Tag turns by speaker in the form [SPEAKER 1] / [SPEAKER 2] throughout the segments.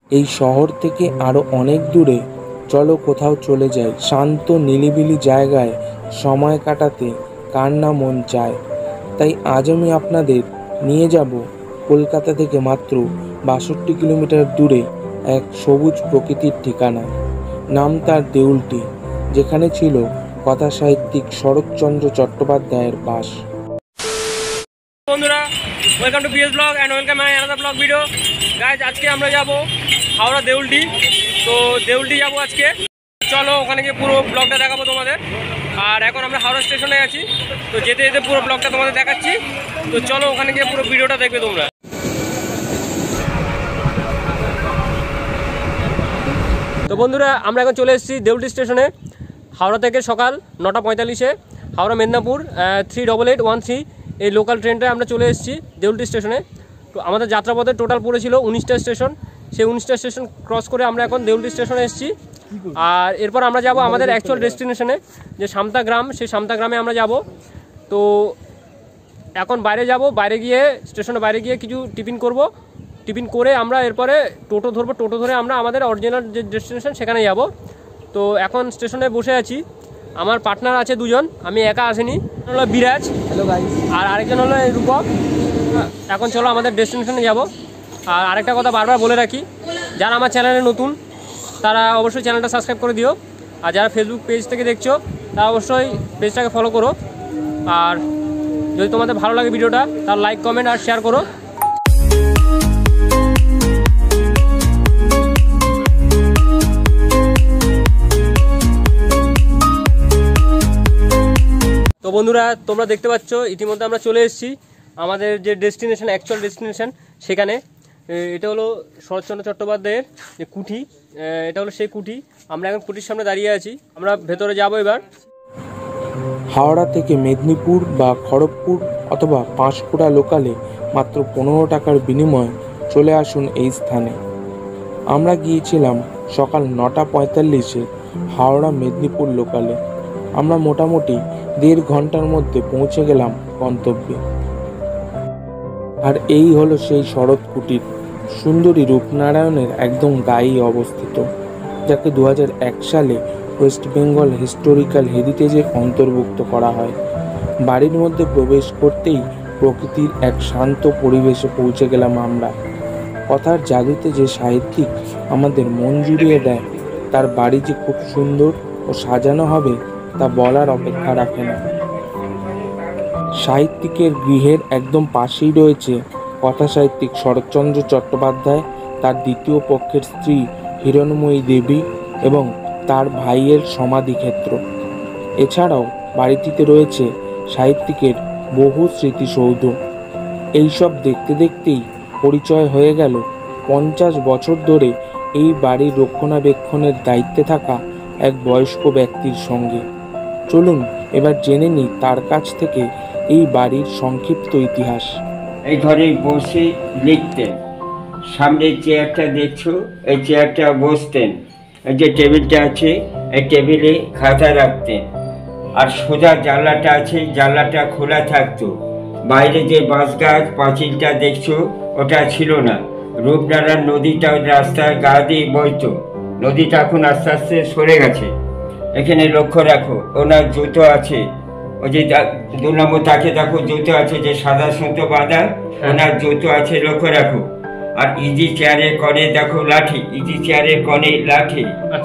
[SPEAKER 1] এই শহর থেকে আরো অনেক দূরে চলো কোথাও চলে যাই, শান্ত নিলিবিলি জায়গায় সময় কাটাতে কার না মন চায়। তাই আজ আমি আপনাদের নিয়ে যাব কলকাতা থেকে মাত্র ৬২ কিলোমিটার দূরে এক সবুজ প্রকৃতির ঠিকানা। নাম তার দেউলটি, যেখানে ছিল কথা সাহিত্যিক শরৎচন্দ্র চট্টোপাধ্যায়ের বাস।
[SPEAKER 2] বন্ধুরা, welcome to PS blog and welcome my another blog video. Guys, আজকে আমরা যাব হাওড়া দেউলটি। তো দেউলটি যাব আজকে, চলো ওখানে গিয়ে পুরো ব্লগটা দেখাবো তোমাদের। আর এখন আমরা হাওড়া স্টেশনে আছি, তো যেতে যেতে পুরো ব্লগটা তোমাদের দেখাচ্ছি। তো চলো ওখানে গিয়ে পুরো ভিডিওটা দেখবে তোমরা। তো বন্ধুরা, আমরা এখন চলে এসেছি দেউলটি স্টেশনে। হাওড়া থেকে সকাল 9টা 45-এ হাওড়া মেদিনীপুর 38813 এই লোকাল ট্রেনটায় আমরা চলে এসেছি দেউলটি স্টেশনে। তো আমাদের যাত্রাপথে টোটাল পড়েছিল 19টা স্টেশন। সেই 19টা স্টেশন ক্রস করে আমরা এখন দেউলটি স্টেশনে এসেছি। আর এরপর আমরা যাব আমাদের অ্যাকচুয়াল ডেস্টিনেশনে, যে সামতা গ্রাম। সেই সামতা গ্রামে আমরা যাব। তো এখন বাইরে যাব, বাইরে গিয়ে স্টেশনের বাইরে গিয়ে কিছু টিফিন করব। টিফিন করে আমরা এরপরে টোটো ধরবো। টোটো ধরে আমরা আমাদের অরিজিনাল যে ডেস্টিনেশন সেখানে যাব। তো এখন স্টেশনে বসে আছি, আমার পার্টনার আছে দুজন, আমি একা আসিনি। হলো বিরাজ, হ্যালো গাইস, আর আরেকজন হলো রূপক। এখন চলো আমাদের ডেস্টিনেশনে যাব। আর আরেকটা কথা বারবার বলে রাখি, যারা আমার চ্যানেলে নতুন তারা অবশ্যই চ্যানেলটা সাবস্ক্রাইব করে দিও। আর যারা ফেসবুক পেজ থেকে দেখছো তারা অবশ্যই পেজটাকে ফলো করো। আর যদি তোমাদের ভালো লাগে ভিডিওটা, তার লাইক কমেন্ট আর শেয়ার করো। তো বন্ধুরা, তোমরা দেখতে পাচ্ছ ইতিমধ্যে আমরা চলে এসেছি আমাদের যে ডেস্টিনেশন, অ্যাকচুয়াল ডেস্টিনেশন সেখানে। এটা হলো শরৎচন্দ্র চট্টোপাধ্যায়ের যে কুঠি, এটা হলো সেই কুঠি। আমরা এখন কুঠির সামনে দাঁড়িয়ে আছি, আমরা ভেতরে যাব এবার।
[SPEAKER 1] হাওড়া থেকে মেদিনীপুর বা খড়গপুর অথবা পাঁশকুড়া লোকালে মাত্র 15 টাকার বিনিময়ে চলে আসুন এই স্থানে। আমরা গিয়েছিলাম সকাল 9টা 45-এ হাওড়া মেদিনীপুর লোকালে। আমরা মোটামুটি 1.5 ঘন্টার মধ্যে পৌঁছে গেলাম গন্তব্যে। আর এই হলো সেই শরৎ কুটির, সুন্দরী রূপনারায়ণের একদম গায়েই অবস্থিত, যাকে 2001 সালে ওয়েস্ট বেঙ্গল হিস্টোরিক্যাল হেরিটেজের অন্তর্ভুক্ত করা হয়। বাড়ির মধ্যে প্রবেশ করতেই প্রকৃতির এক শান্ত পরিবেশে পৌঁছে গেলাম আমরা। কথার জাদুতে যে সাহিত্যিক আমাদের মন জুড়িয়ে দেয়, তার বাড়ি যে খুব সুন্দর ও সাজানো হবে তা বলার অপেক্ষা রাখে না। সাহিত্যিকের গৃহের একদম পাশেই রয়েছে কথা সাহিত্যিক শরৎচন্দ্র চট্টোপাধ্যায়, তার দ্বিতীয় পক্ষের স্ত্রী হিরণময়ী দেবী এবং তার ভাইয়ের সমাধিক্ষেত্র। এছাড়াও বাড়িটিতে রয়েছে সাহিত্যিকের বহু স্মৃতিসৌধ। এইসব দেখতে দেখতেই পরিচয় হয়ে গেল 50 বছর ধরে এই বাড়ির রক্ষণাবেক্ষণের দায়িত্বে থাকা এক বয়স্ক ব্যক্তির সঙ্গে। চলুন এবার জেনে নিই তার কাছ থেকে এই বাড়ির সংক্ষিপ্ত ইতিহাস।
[SPEAKER 3] এই ঘরে বসে লিখতেন। সামনে চেয়ারটা দেখছো, এই চেয়ারটা বসতেন। এই যে টেবিলটা আছে, এই টেবিলে খাতা রাখতেন। আর সোজা জানলাটা আছে, জানলাটা খোলা থাকতো। বাইরে যে বাঁশ গাছ পাঁচিলটা দেখছো, ওটা ছিল না। রূপনারায়ণ নদীটা রাস্তার গা দিয়ে বইতো। নদীটা এখন আস্তে আস্তে সরে গেছে। এখানে লক্ষ্য রাখো, ওনার জুতো আছে, ওই যে 2 নম্বর তাকে দেখো, জুতো আছে যে সাদা সুতো বাঁধা, ওনার জুতো আছে, লক্ষ্য রাখো। আর ইজি চেয়ারের কনে দেখো লাঠি, ইজি চেয়ারের কনে লাঠি।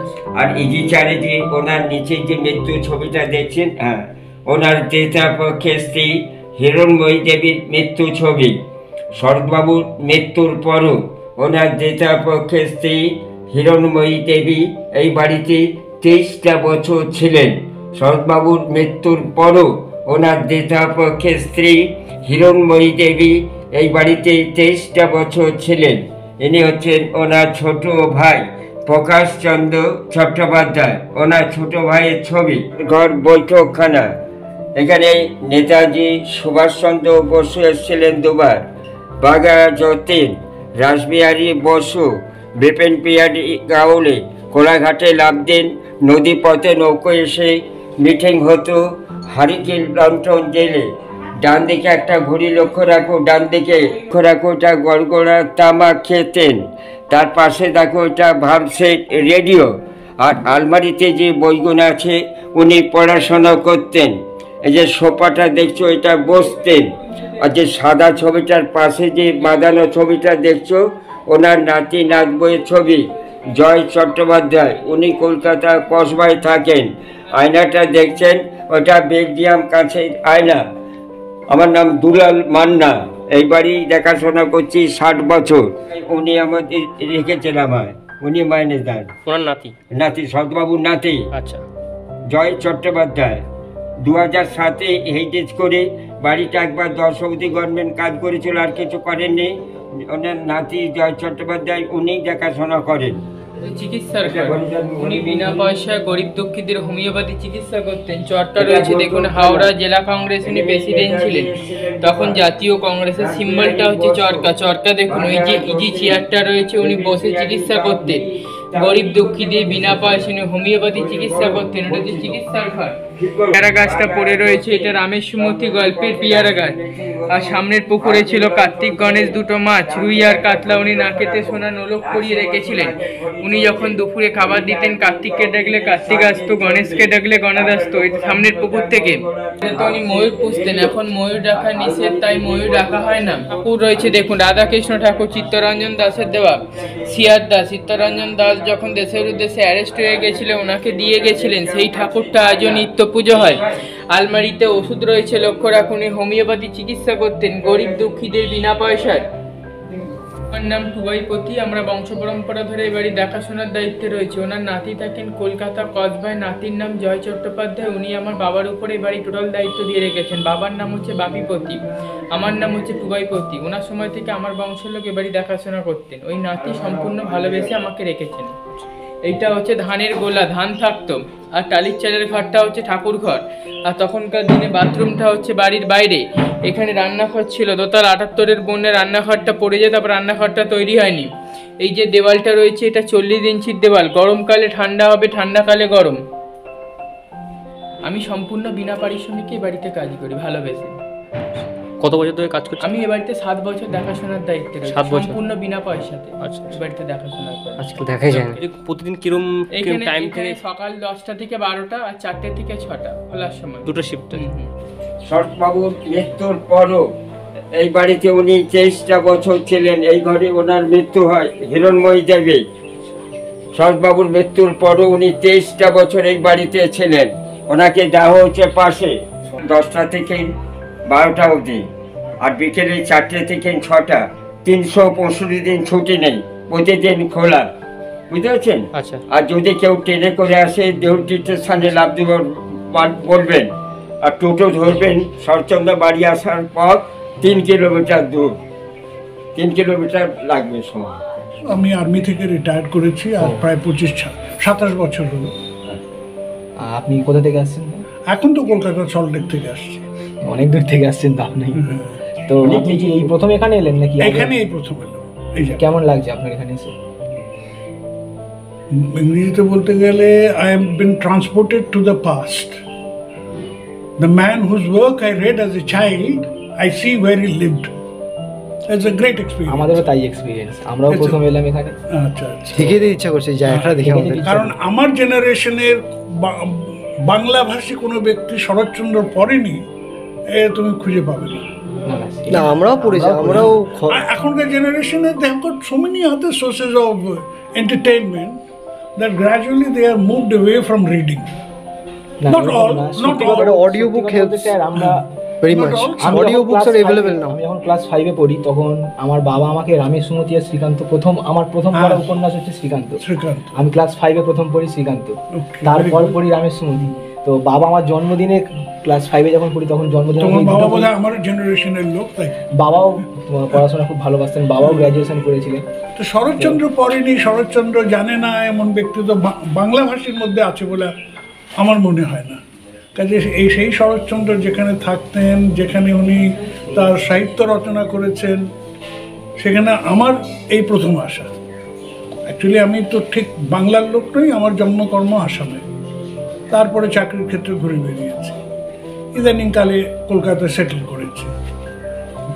[SPEAKER 3] আর ইজি চেয়ারে যে ওনার নিচে যে মৃত্যু ছবিটা দেখছেন, হ্যাঁ, ওনার দেতা পক্ষের স্ত্রী হিরণময়ী দেবীর মৃত্যু ছবি। শরৎবাবুর মৃত্যুর পরও ওনার দেতা পক্ষের স্ত্রী হিরণময়ী দেবী এই বাড়িতে 23টা বছর ছিলেন। শরৎবাবুর মৃত্যুর পরও ওনার দেতা পক্ষের স্ত্রী হিরণময়ী দেবী এই বাড়িতে 23টা বছর ছিলেন। ইনি হচ্ছেন ওনার ছোট ভাই প্রকাশ চন্দ্র চট্টোপাধ্যায়, ওনার ছোট ভাইয়ের ছবি। ঘর বৈঠকখানা। এখানে নেতাজি সুভাষচন্দ্র বসু এসেছিলেন 2 বার, বাঘা যতীন, রাসবিহারী বসু, বিপিন পিয়ারি গাওলে কোলাঘাটে লাভদিন নদী পথে নৌকো এসে মিটিং হতো হারিকেন লন্ঠন জেলে। ডান দিকে একটা ঘড়ি লক্ষ্য রাখো, ডান দিকে লক্ষ্য রাখো, ওটা গড়গড়া তামাক খেতেন। তার পাশে দেখো এটা ভার্সেট রেডিও, আর আলমারিতে যে বইগুলো আছে উনি পড়াশোনা করতেন। এই যে সোফাটা দেখছো এটা বসতেন। আর যে সাদা ছবিটার পাশে যে বাঁধানো ছবিটা দেখছো ওনার নাতি নাতবইয়ের ছবি, জয় চট্টোপাধ্যায়, উনি কলকাতা কসবায় থাকেন। আয়নাটা দেখছেন ওটা বেলজিয়াম কাছের আয়না। আমার নাম দুলাল মান্না, এই বাড়ি দেখাশোনা করছি 60 বছর। উনি আমাদের রেখেছেন, আমার উনি মাইনেদার,
[SPEAKER 2] ওনার নাতি
[SPEAKER 3] নাতি সৎবাবুর নাতি।
[SPEAKER 2] আচ্ছা,
[SPEAKER 3] জয় চট্টোপাধ্যায় 2007-এ হেরিটেজ করে বাড়িটা একবার 10 অবধি গভর্নমেন্ট কাজ করেছিল, আর কিছু করেননি। ওনার নাতি জয় চট্টোপাধ্যায় উনি দেখাশোনা করেন।
[SPEAKER 4] চিকিৎসার উনি বিনা পয়সায় গরিব দুঃখীদের হোমিওপ্যাথি চিকিৎসা করতেন। চরটা রয়েছে দেখুন, হাওড়া জেলা কংগ্রেস উনি প্রেসিডেন্ট ছিলেন, তখন জাতীয় কংগ্রেসের সিম্বলটা হচ্ছে চরকা। চরকা দেখুন, ওই যে ইজি চেয়ারটা রয়েছে উনি বসে চিকিৎসা করতেন গরিব দুঃখীদের বিনা পয়সা, উনি হোমিওপ্যাথি চিকিৎসা করতেন। ওটা হচ্ছে চিকিৎসার ঘর। পেয়ারা গাছটা পড়ে রয়েছে, এটা রামের সুমতি গল্পের পেয়ারা গাছ। আর সামনের পুকুরে ছিল কার্তিক গণেশ দুটো মাছ, রুই আর কাতলা। উনি নাকেতে সোনা নোলক করিয়ে রেখেছিলেন। উনি যখন দুপুরে খাবার দিতেন, কার্তিককে ডাকলে কার্তিক আসতো, গণেশকে ডাকলে গণেশ আসতো। এটা সামনের পুকুর থেকে। তো উনি ময়ূর পুষতেন, এখন ময়ূর রাখা নিষেধ, তাই ময়ূর রাখা হয় না। ঠাকুর রয়েছে দেখুন, রাধাকৃষ্ণ ঠাকুর চিত্তরঞ্জন দাসের দেওয়া। সিয়ার দাস, চিত্তরঞ্জন দাস যখন দেশের উদ্দেশ্যে অ্যারেস্ট হয়ে গেছিল ওনাকে দিয়ে গেছিলেন, সেই ঠাকুরটা আজও নিত্য পুজো হয়। আলমারিতে ওষুধ রয়েছে, লক্ষ্য রাখুন। হোমিওপ্যাথি চিকিৎসা করতেন গরিব দুঃখীদের বিনা পয়সায়। আমার নাম টুবাইপতি, আমরা বংশ পরম্পরা ধরে এই বাড়ি দেখাশোনার দায়িত্বে রয়েছে। ওনার নাতি থাকেন কলকাতা কসবায়, নাতির নাম জয় চট্টোপাধ্যায়। উনি আমার বাবার উপরে এই বাড়ি টোটাল দায়িত্ব দিয়ে রেখেছেন। বাবার নাম হচ্ছে বাপিপতি, আমার নাম হচ্ছে টুবাইপতি। ওনার সময় থেকে আমার বংশের লোক এ বাড়ি দেখাশোনা করতেন। ওই নাতি সম্পূর্ণ ভালোবেসে আমাকে রেখেছেন। এইটা হচ্ছে ধানের গোলা, ধান থাকতো। আর টালির চালের ঘরটা হচ্ছে ঠাকুর ঘর। আর তখনকার দিনে বাথরুমটা হচ্ছে বাড়ির বাইরে। এখানে রান্নাঘর ছিল, দোতলা 78-এর বন্যে রান্নাঘরটা পড়ে যেত, তারপর রান্নাঘরটা তৈরি হয়নি। এই যে দেওয়ালটা রয়েছে এটা 40 ইঞ্চির দেওয়াল, গরমকালে ঠান্ডা হবে, ঠান্ডাকালে গরম। আমি সম্পূর্ণ বিনা পারিশ্রমিকে বাড়িতে কাজ করি, ভালোবেসে।
[SPEAKER 2] কত বছর ধরে কাজ করছেন?
[SPEAKER 4] আমি এ বাড়িতে 7 বছর দেখাশোনার দায়িত্বে রয়েছি,
[SPEAKER 2] 7 বছর
[SPEAKER 4] সম্পূর্ণ বিনা পয়সাতে।
[SPEAKER 2] আচ্ছা,
[SPEAKER 4] এ বাড়িতে দেখাশোনা করি।
[SPEAKER 2] আজকাল দেখাই যায় না। প্রতিদিন কিরম টাইম থেকে?
[SPEAKER 4] সকাল 10টা থেকে 12টা আর 4টে থেকে 6টা খোলার সময়,
[SPEAKER 2] দুটো শিফট।
[SPEAKER 3] শরৎবাবুর মৃত্যুর পরও এই বাড়িতে উনি 23টা বছর ছিলেন। এই ঘরে ওনার মৃত্যু হয় হিরণময়ী দেবী। শরৎবাবুর মৃত্যুর পরও উনি 23টা বছর এই বাড়িতে ছিলেন। ওনাকে দেওয়া হচ্ছে পাশে 10টা থেকে 12টা অবধি, আর বিকেলে 4টে থেকে 6টা। 365 দিন ছুটি নেই, প্রতিদিন খোলা, বুঝতে পারছেন?
[SPEAKER 2] আচ্ছা।
[SPEAKER 3] আর যদি কেউ ট্রেনে করে আসে দেউলটি স্টেশনে লাভ বলবেন, আর টোটো ধরবেন শরৎচন্দ্র বাড়ি আসার পর 3 কিলোমিটার দূর, 3 কিলোমিটার লাগবে সময়।
[SPEAKER 5] আমি আর্মি থেকে রিটায়ার করেছি আর প্রায় 25-27 বছর হলো।
[SPEAKER 6] আপনি কোথা থেকে আসছেন?
[SPEAKER 5] এখন তো কলকাতা সল্টলেক থেকে আসছি।
[SPEAKER 6] অনেক দূর থেকে আসছেন তো আপনি। তো আপনি কি এই প্রথম এখানে এলেন নাকি?
[SPEAKER 5] এখানে এই প্রথম এলাম।
[SPEAKER 6] কেমন লাগছে আপনার এখানে এসে?
[SPEAKER 5] ইংরেজিতে বলতে গেলে I am been transported to the past. The man whose work I read as a child, I see where he lived. It's a great experience.
[SPEAKER 6] আমাদেরও তাই এক্সপেরিয়েন্স, আমরাও প্রথম এলাম এখানে।
[SPEAKER 5] আচ্ছা আচ্ছা,
[SPEAKER 6] ঠিকই দিয়ে ইচ্ছা করছে জায়গাটা দেখে।
[SPEAKER 5] কারণ আমার জেনারেশনের বাংলাভাষী কোনো ব্যক্তি শরৎচন্দ্র পড়েনি এ তুমি খুঁজে পাবে না।
[SPEAKER 6] না, আমরাও পড়েছি, আমরাও।
[SPEAKER 5] এখনকার জেনারেশনে they have got so many other sources of entertainment that gradually they are moved away from reading. Not all.
[SPEAKER 6] Audio book helps. আমরা very much. Audio books are available now. আমি যখন ক্লাস 5-এ পড়ি তখন আমার বাবা আমাকে রামের সুমতি আর শ্রীকান্ত আমার প্রথম পড়া উপন্যাস হচ্ছে শ্রীকান্ত। আমি ক্লাস 5-এ প্রথম পড়ি শ্রীকান্ত, তারপর পড়ি রামের সুমতি। তো বাবা আমার জন্মদিনে ক্লাস 5-এ যখন পড়ি তখন জন্মদিনে
[SPEAKER 5] আমার জেনারেশনের লোক, তাই
[SPEAKER 6] বাবাও পড়াশোনা খুব ভালোবাসতেন, বাবাও গ্র্যাজুয়েশন করেছিলেন।
[SPEAKER 5] তো শরৎচন্দ্র পড়েনি, শরৎচন্দ্র জানে না এমন ব্যক্তি তো বাংলা ভাষীর মধ্যে আছে বলে আমার মনে হয় না। কাজে সেই শরৎচন্দ্র যেখানে থাকতেন, যেখানে উনি তার সাহিত্য রচনা করেছেন, সেখানে আমার এই প্রথম আসা। অ্যাকচুয়ালি আমি তো ঠিক বাংলার লোক নই, আমার জন্মকর্ম আসামে। তারপরে চাকরির ক্ষেত্রে ঘুরে বেরিয়েছি, ইদানিংকালে কলকাতায় সেটেল করেছি।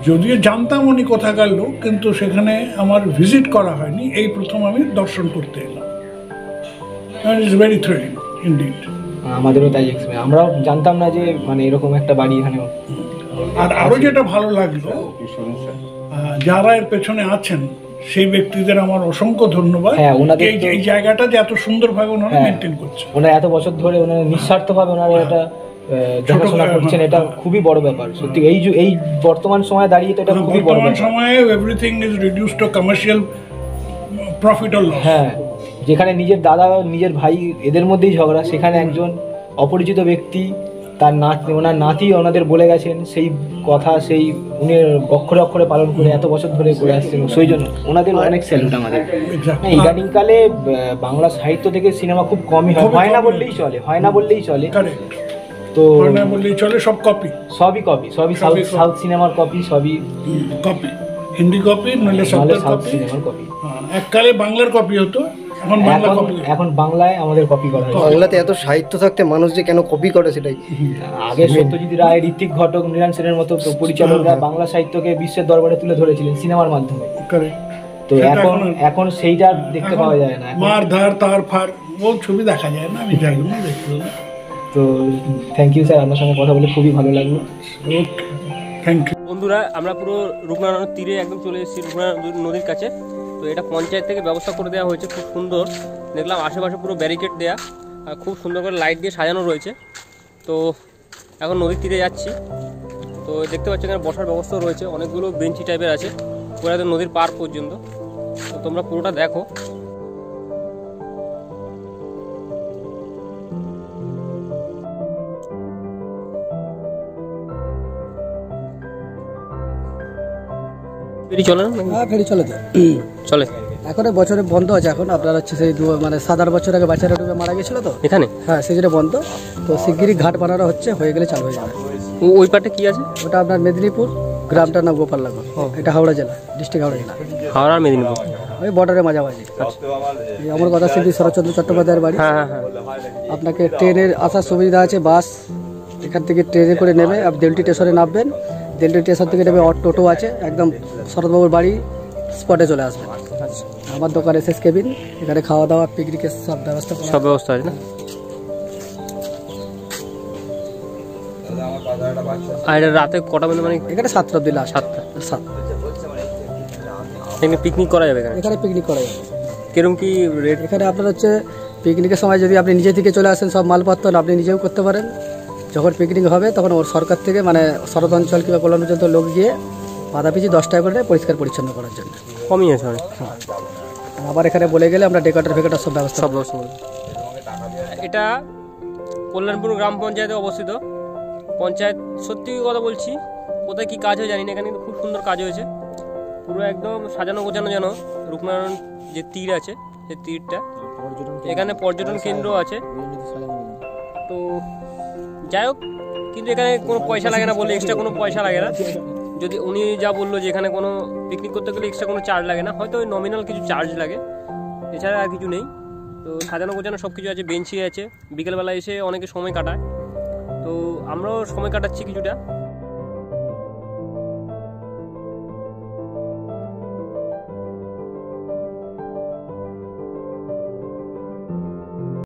[SPEAKER 5] যদিও জানতাম উনি কোথাকার লোক, কিন্তু সেখানে আমার ভিজিট করা হয়নি, এই প্রথম আমি দর্শন করতে এলাম। It's very thrilling indeed.
[SPEAKER 6] আমাদেরও তাই এক্সপিরিয়েন্স, আমরাও জানতাম না যে মানে এরকম একটা বাড়ি এখানেও।
[SPEAKER 5] আর আরও যেটা ভালো লাগলো, যারা এর পেছনে আছেন সেই ব্যক্তিদের আমার অসংখ্য ধন্যবাদ।
[SPEAKER 6] হ্যাঁ, ওনাদের
[SPEAKER 5] এই জায়গাটা যে এত সুন্দরভাবে ওনারা মেনটেন করছে,
[SPEAKER 6] ওনারা এত বছর ধরে ওনারা নিঃস্বার্থভাবে ওনারা এটা দেখাশোনা করছেন, এটা খুবই বড় ব্যাপার সত্যি। এই বর্তমান সময়ে দাঁড়িয়ে তো এটা খুবই বড় ব্যাপার।
[SPEAKER 5] সময়ে everything is reduced to commercial profit or loss.
[SPEAKER 6] হ্যাঁ, যেখানে নিজের দাদা নিজের ভাই এদের মধ্যেই ঝগড়া, সেখানে একজন অপরিচিত ব্যক্তি তার ওনার নাতি ওনাদের বলে গেছেন সেই কথা, সেই উনি অক্ষরে অক্ষরে পালন করে এত বছর ধরে করে আসছেন, সেই জন্য ওনাদের অনেক স্যালুট আমাদের। ইদানিংকালে বাংলা সাহিত্য থেকে সিনেমা খুব কমই হয় না বললেই চলে, হয় না বললেই চলে। তো
[SPEAKER 5] বললেই চলে, সব কপি,
[SPEAKER 6] সবই সাউথ সিনেমার কপি, সবই
[SPEAKER 5] কপি, হিন্দি কপি নইলে সাউথ
[SPEAKER 6] সিনেমার কপি।
[SPEAKER 5] এককালে বাংলার কপি হতো,
[SPEAKER 6] এখন বাংলায় আমাদের কপি করা হয়।
[SPEAKER 7] বাংলাতে এত সাহিত্য থাকতে মানুষ যে কেন কপি করে সেটাই।
[SPEAKER 6] আগে সত্যজিৎ রায়, ঋত্বিক ঘটক, মৃণাল সেনের মতো পরিচালকরা বাংলা সাহিত্যকে বিশ্বের দরবারে তুলে ধরেছিলেন সিনেমার মাধ্যমে। তো এখন সেইটা দেখতে পাওয়া যায় না,
[SPEAKER 5] মার ধার তার ফার বহু ছবি দেখা যায় না, আমি যাই না দেখতে।
[SPEAKER 6] তো থ্যাংক ইউ স্যার, আপনার সঙ্গে কথা বলে খুবই ভালো লাগলো।
[SPEAKER 5] Thank you.
[SPEAKER 2] বন্ধুরা, আমরা পুরো রূপনারায়ণ তীরে একদম চলে এসেছি, রূপনারায়ণ নদীর কাছে। তো এটা পঞ্চায়েত থেকে ব্যবস্থা করে দেওয়া হয়েছে, খুব সুন্দর দেখলাম। আশেপাশে পুরো ব্যারিকেড দেওয়া আর খুব সুন্দর করে লাইট দিয়ে সাজানো রয়েছে। তো এখন নদীর তীরে যাচ্ছি। তো দেখতে পাচ্ছি এখানে বসার ব্যবস্থাও রয়েছে, অনেকগুলো বেঞ্চি টাইপের আছে পুরো একদম নদীর পার পর্যন্ত। তো তোমরা পুরোটা দেখো। ফেরি চলে না?
[SPEAKER 8] হ্যাঁ, ফেরি চলে তো,
[SPEAKER 2] চলে।
[SPEAKER 8] এখন বছরে বন্ধ আছে। এখন আপনার হচ্ছে সেই মানে 7-8 বছর আগে বাচ্চারা ডুবে মারা গেছিল তো
[SPEAKER 2] এখানে।
[SPEAKER 8] হ্যাঁ, সেই জন্য বন্ধ। তো শিগগিরই ঘাট বানানো হচ্ছে, হয়ে গেলে চালু হয়ে যাবে।
[SPEAKER 2] ওই পাটে কি আছে?
[SPEAKER 8] ওটা আপনার মেদিনীপুর, গ্রামটার নাম গোপাল নগর। এটা হাওড়া জেলা, ডিস্ট্রিক্ট হাওড়া জেলা,
[SPEAKER 2] হাওড়া মেদিনীপুর,
[SPEAKER 8] ওই বর্ডারের মাঝামাঝি। আমার কথা শিল্পী শরৎ চন্দ্র চট্টোপাধ্যায়ের বাড়ি।
[SPEAKER 2] হ্যাঁ হ্যাঁ হ্যাঁ।
[SPEAKER 8] আপনাকে ট্রেনের আসার সুবিধা আছে, বাস এখান থেকে ট্রেনে করে নেবে, আপনি দেউলটি স্টেশনে নামবেন, দেউলটি স্টেশন থেকে নেবে টোটো আছে, একদম শরৎবাবুর বাড়ি স্পটে চলে আসবেন। আচ্ছা, আমার দোকান এসএস কেবিন, এখানে খাওয়া দাওয়া পিকনিকের সব ব্যবস্থা
[SPEAKER 2] আছে না? আর রাতে কটা মানে
[SPEAKER 8] এখানে 7টা অব্দি লাস্ট। 7
[SPEAKER 2] এখানে পিকনিক করা যাবে?
[SPEAKER 8] এখানে পিকনিক করা যাবে।
[SPEAKER 2] কিরকম কি রেট?
[SPEAKER 8] এখানে আপনার হচ্ছে পিকনিকের সময় যদি আপনি নিজে থেকে চলে আসেন, সব মালপত্র আপনি নিজেও করতে পারেন। যখন পিকনিক হবে তখন ওর সরকার থেকে মানে শরৎ অঞ্চল কিংবা কল্যাণ পর্যন্ত লোক গিয়ে বাধা পিছু 10 টাকা করে পরিষ্কার পরিচ্ছন্ন করার জন্য।
[SPEAKER 2] কমই আছে অনেক।
[SPEAKER 8] হ্যাঁ, আবার এখানে বলে গেলে আমরা ডেকাটার ফেকাটার সব ব্যবস্থা।
[SPEAKER 2] এটা কল্যাণপুর গ্রাম পঞ্চায়েতে অবস্থিত পঞ্চায়েত। সত্যি কথা বলছি, কোথায় কি কাজ হয় জানি না, এখানে কিন্তু খুব সুন্দর কাজ হয়েছে। পুরো একদম সাজানো গোছানো, যেন রূপনারায়ণ যে তীর আছে সেই তীরটা, এখানে পর্যটন কেন্দ্র আছে। তো যাই হোক, কিন্তু এখানে কোনো পয়সা লাগে না বলে, এক্সট্রা কোনো পয়সা লাগে না। যদি উনি যা বললো যে এখানে কোনো পিকনিক করতে গেলে এক্সট্রা কোনো চার্জ লাগে না, হয়তো ওই নমিনাল কিছু চার্জ লাগে, এছাড়া আর কিছু নেই। তো সাজানো গোছানো সব কিছু আছে, বেঞ্চি আছে, বিকেলবেলা এসে অনেকে সময় কাটায়। তো আমরাও সময় কাটাচ্ছি কিছুটা।